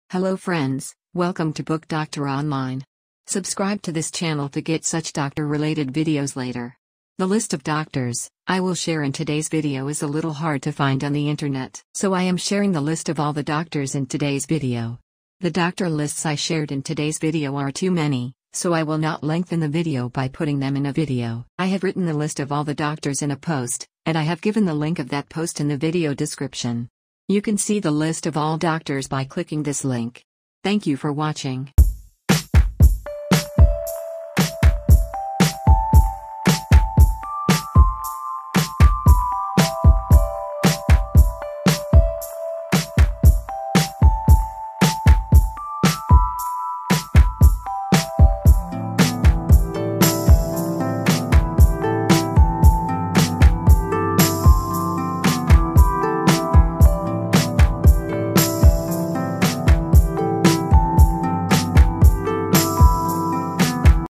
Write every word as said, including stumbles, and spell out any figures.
Hello friends, welcome to Book Doctor Online. Subscribe to this channel to get such doctor-related videos later. The list of doctors I will share in today's video is a little hard to find on the internet, so I am sharing the list of all the doctors in today's video. The doctor lists I shared in today's video are too many, so I will not lengthen the video by putting them in a video. I have written the list of all the doctors in a post, and I have given the link of that post in the video description. You can see the list of all doctors by clicking this link. Thank you for watching.